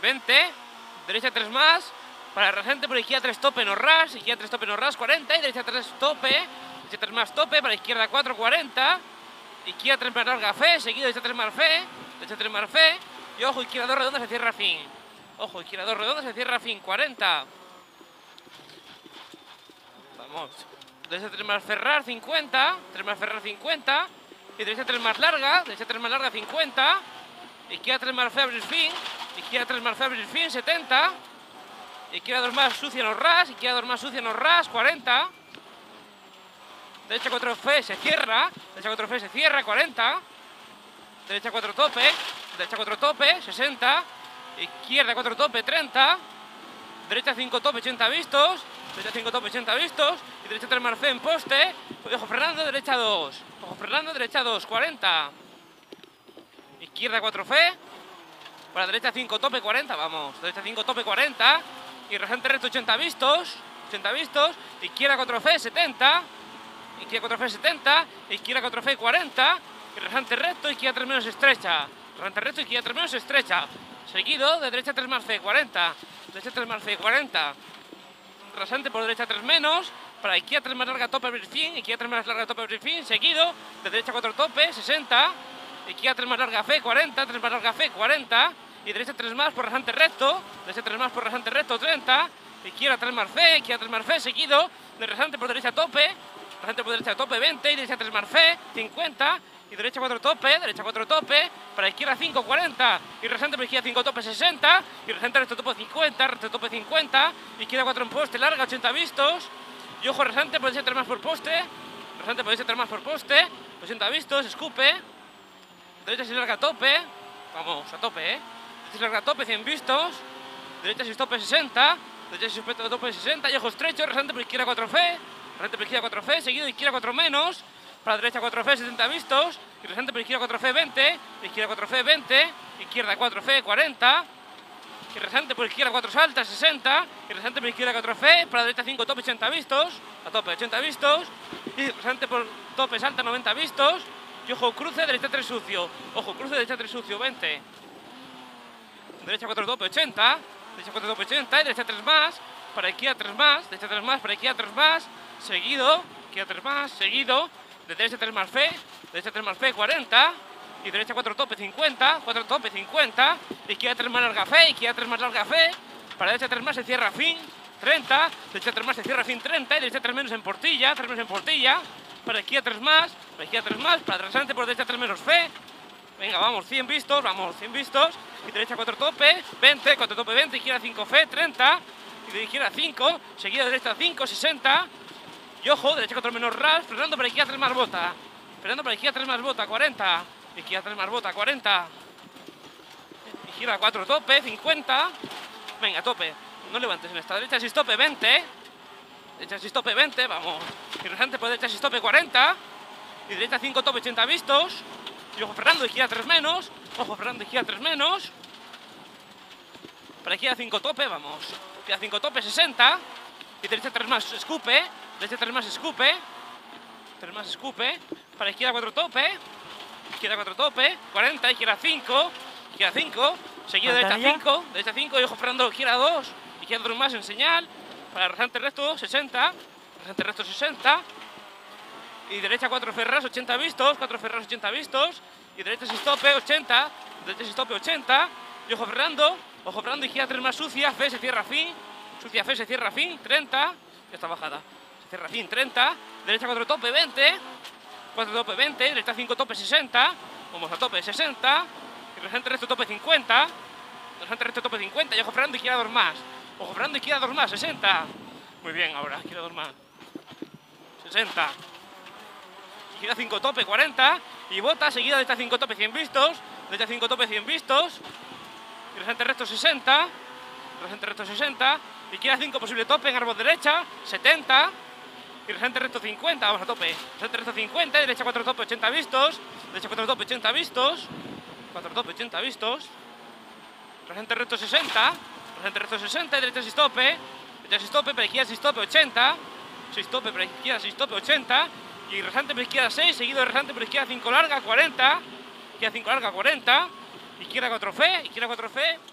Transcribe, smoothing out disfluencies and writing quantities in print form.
20. Derecha 3 más. Para rasante por izquierda 3 tope no ras. Izquierda 3 tope no ras 40. Y derecha 3 tope. Derecha 3 más tope. Para izquierda 4 40. Izquierda 3 más larga fe. Seguido derecha 3 más fe. Derecha 3 más fe. Y ojo, izquierda 2 redonda se cierra fin. Ojo, izquierda 2 redonda se cierra fin. 40. Vamos. Derecha 3 más ferrar 50. 3 más ferrar 50. Y derecha 3 más larga. Derecha 3 más larga 50. Izquierda 3 más fe abrir fin. Izquierda 3 más fe abrir fin 70. Izquierda 2 más sucia no ras. Izquierda 2 más sucia no ras 40. Derecha 4 fe se cierra. Derecha 4 fe se cierra 40. Derecha 4 tope. Derecha 4 tope 60. Izquierda 4 tope 30. Derecha 5 tope 80 vistos. Derecha 5 tope 80 vistos. Y derecha 3 más fe en poste. Ojo Fernando, derecha 2. Ojo Fernando, derecha 2, 40. Izquierda 4 fe. Para derecha 5 tope 40, vamos. Derecha 5 tope 40. Y rasante recto 80 vistos. 80 vistos. Izquierda 4 fe 70. Izquierda 4 fe 70. Izquierda 4 fe 40. Y rasante recto, izquierda 3 menos estrecha. Rasante recto, izquierda 3 menos estrecha. Seguido de derecha 3 más fe 40. Derecha 3 más fe 40. Rasante por derecha 3 menos. Para izquierda 3 más larga tope abrir fin. Izquierda 3 más larga tope abrir fin. Seguido de derecha 4 tope 60. Izquierda 3 más larga fe 40. 3 más larga fe 40. Y derecha 3 más por rasante recto. Derecha 3 más por rasante recto 30. Izquierda 3 más fe. Izquierda 3 más fe. Seguido de rasante por derecha tope. Rasante por derecha tope 20. Y derecha 3 más fe 50. Y derecha 4 tope. Derecha 4 tope. Para izquierda 5 40. Y rasante por izquierda 5 tope 60. Y rasante recto tope 50. Recto tope 50. Izquierda 4 en poste larga 80 vistos. Y ojo rasante por derecha 3 más por poste. Rasante por derecha 3 más por poste. 80 vistos. Escupe. Derecha 6 larga tope. Vamos, a tope, Derecha 6 larga tope 100 vistos. Derecha 6 tope 60. Derecha 6 tope 60. Y ojo estrecho. Rasante por izquierda 4 fe. Rasante por izquierda 4 fe. Seguido izquierda 4 menos. Para derecha 4 fe 70 vistos. Y rasante por izquierda 4 fe 20. Izquierda 4 fe 20. Izquierda 4 fe 40. Y rasante por izquierda 4 salta 60. Y rasante por izquierda 4 fe. Para derecha 5 tope 80 vistos. A tope 80 vistos. Y rasante por tope salta 90 vistos. Y ojo cruce, derecha 3 sucio. Ojo cruce, derecha 3 sucio, 20. Derecha 4 tope 80. Derecha 4 tope 80. Y derecha 3 más. Para izquierda 3 más. Derecha 3 más. Para izquierda 3 más. Seguido. Izquierda 3 más. Seguido. De derecha 3 más fe. Derecha 3 más fe 40. Y derecha 4 tope 50. 4 tope 50. Izquierda 3 más larga fe. Izquierda 3 más larga fe. Para derecha 3 más se cierra fin. 30. Derecha 3 más se cierra fin 30. Y derecha 3 menos en portilla. 3 menos en portilla. Para izquierda 3 más, para izquierda 3 más, para rasante por derecha 3 menos fe. Venga, vamos, 100 vistos, vamos, 100 vistos. Y derecha 4 tope, 20, 4 tope 20, izquierda 5 fe, 30. Y de izquierda 5, seguida derecha 5, 60. Y ojo, derecha 4 menos ras, frenando para izquierda 3 más bota. Frenando para izquierda 3 más bota, 40. Izquierda 3 más bota, 40. Izquierda 4 tope, 50. Venga, tope, no levantes en esta derecha 6 tope, 20. Derecha 6 tope 20, vamos. Y rasante por derecha 6 tope 40. Y derecha 5 tope 80 vistos. Y ojo Fernando, izquierda 3 menos. Ojo Fernando, izquierda 3 menos. Para izquierda 5 tope, vamos. Izquierda 5 tope 60. Y derecha 3 más escupe. Derecha 3 más escupe. 3 más escupe. Para izquierda 4 tope. Izquierda 4 tope. 40. Izquierda 5. Izquierda 5. Seguido derecha 5. Derecha 5. Y ojo Fernando, izquierda 2. Izquierda 2 más en señal. Para rasante recto 60. Rasante recto 60. Y derecha 4 ferras 80 vistos. 4 ferras 80 vistos. Y derecha 6 tope 80. Derecha 6 tope 80. Y ojo Fernando. Ojo Fernando, izquierda 3 más sucia. Fe se cierra fin. Sucia fe se cierra fin. 30. Ya está bajada. Se cierra fin 30. Derecha 4 tope 20. 4 tope 20. Derecha 5 tope 60. Vamos a tope 60. Y rasante recto tope 50. Rasante recto tope 50. Y ojo Fernando, izquierda 2 más. Ojo Fernando, izquierda 2 más, 60. Muy bien, ahora, izquierda 2 más. 60. Izquierda 5 tope, 40. Y bota, seguida derecha 5 tope, 100 vistos. Derecha 5 tope, 100 vistos. Y rasante recto 60. Rasante recto 60. Izquierda 5 posible tope en árbol derecha, 70. Y rasante recto 50, vamos a tope. Rasante recto 50, derecha 4 tope, 80 vistos. Derecha 4 tope, 80 vistos. 4 tope, 80 vistos. Rasante recto 60. Rasante recto 60, derecha 6 tope. Derecha 6 tope, para izquierda 6 tope, 80. 6 tope, para izquierda 6 tope, 80. Y rasante por izquierda 6, seguido de rasante por izquierda 5 larga, 40. Izquierda 5 larga, 40. Izquierda 4 fe, izquierda 4 fe.